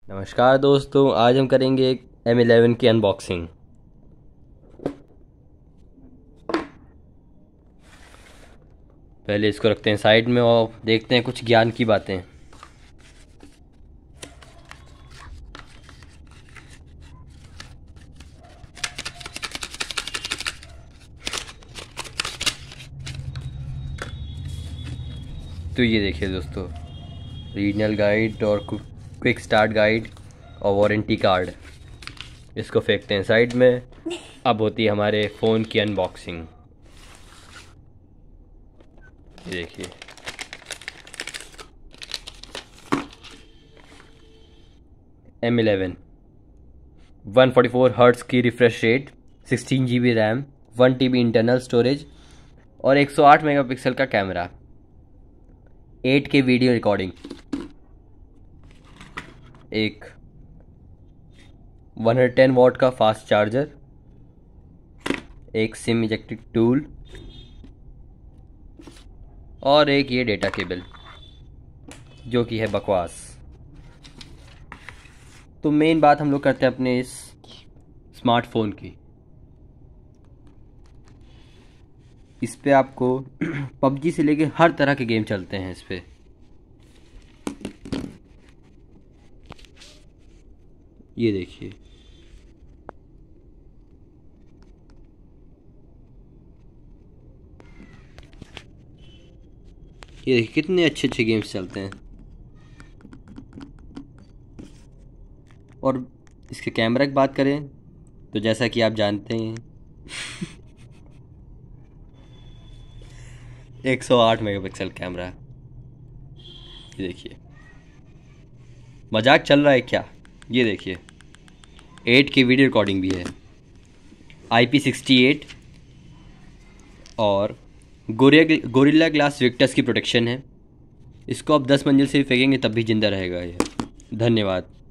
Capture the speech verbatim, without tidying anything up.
नमस्कार दोस्तों, आज हम करेंगे एक एम इलेवन की अनबॉक्सिंग। पहले इसको रखते हैं साइड में और देखते हैं कुछ ज्ञान की बातें। तो ये देखिए दोस्तों, रीजनल गाइड और क्विक स्टार्ट गाइड और वारंटी कार्ड। इसको फेंकते हैं साइड में। अब होती है हमारे फ़ोन की अनबॉक्सिंग। ये देखिए, M eleven one forty four hertz की refresh rate, sixteen G B RAM, one T B internal storage और एक सौ आठ मेगापिक्सल का camera, eight K video recording, एक वन हंड्रेड टेन वॉट का फास्ट चार्जर, एक सिम इजेक्टिंग टूल और एक ये डेटा केबल जो कि है बकवास। तो मेन बात हम लोग करते हैं अपने इस स्मार्टफोन की। इस पे आपको पबजी से लेके हर तरह के गेम चलते हैं इस पे। ये देखिए, ये देखिए कितने अच्छे अच्छे गेम्स चलते हैं। और इसके कैमरा की बात करें तो जैसा कि आप जानते हैं एक सौ आठ मेगापिक्सल कैमरा। ये देखिए, मजाक चल रहा है क्या? ये देखिए, एट की वीडियो रिकॉर्डिंग भी है, आई पी सिक्सटी एट और गोरिया गोरिल्ला ग्लास विक्टस की प्रोटेक्शन है। इसको आप दस मंजिल से भी फेंकेंगे तब भी जिंदा रहेगा ये। धन्यवाद।